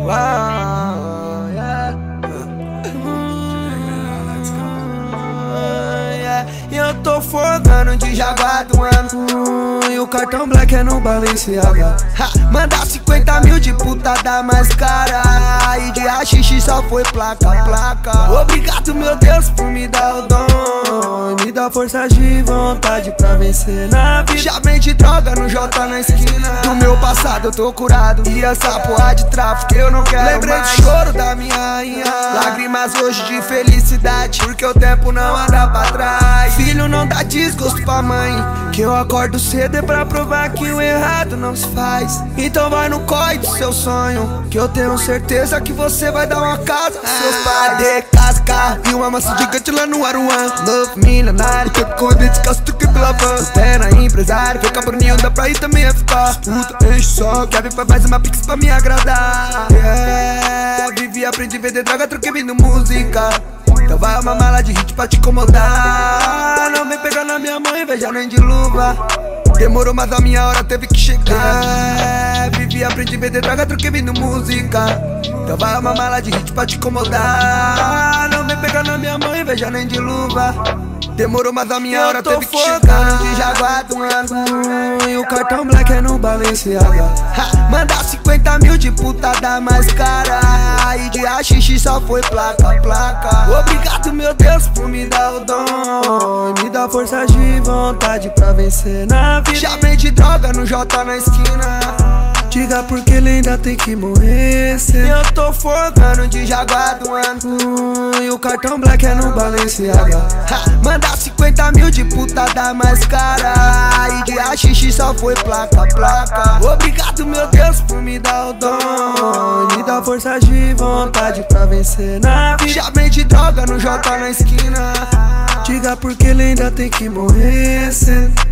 Uau, e eu tô fogando de Jaguar do ano. E o cartão black é no Balenciaga. Manda 50 mil de putada mais cara. E de haxixe só foi placa. Obrigado, meu Deus, por me dar o dom. Me dá força de vontade pra vencer na vida. Já vende droga no J na esquina. Do meu passado eu tô curado. E essa porra de tráfico eu não quero. Lembrei do choro da minha rainha. Lágrimas hoje de felicidade, porque o tempo não anda pra trás. Filho não dá desgosto pra mãe, que eu acordo cedo é pra provar que o errado não se faz. Então vai no corre do seu sonho, que eu tenho certeza que você vai dar uma casa pros seus pais. De casa, carro e uma massa gigante lá no Aruan. Novo milionário, tempo com dedicação do que pela van. Terra empresário, foi cabroninho, dá pra ir também a ficar. Puta, enche só, quer vir pra mais uma pix pra me agradar. Vivi, aprendi a vender droga, troquei vindo música. Então vai uma mala de hit pra te incomodar. Não vem pegar na minha mão e veja nem de luva. Demorou, mas a minha hora teve que chegar. Vivi, aprendi a vender droga, troquei vindo música. Então vai uma mala de hit pra te incomodar. Não vem pegar na minha mão e veja nem de luva. Demorou, mas a minha hora teve que chegar. De Jaguar do ano. E o cartão black é no Balenciaga. Manda 50 mil de putada mais cara. E de haxixe só foi placa. Obrigado, meu Deus, por me dar o dom. Me dá força de vontade pra vencer na vida. Já vende droga no J na esquina. Diga porque ele ainda tem que morrer. Eu tô fogando de Jaguar do ano. E o cartão black é no Balenciaga. Manda 50 mil de putada mais cara. E de haxixe só foi placa. Obrigado, meu Deus, por me dar o dom. Me dá força de vontade pra vencer na vida. Já vende droga no J na esquina. Diga porque ele ainda tem que morrer.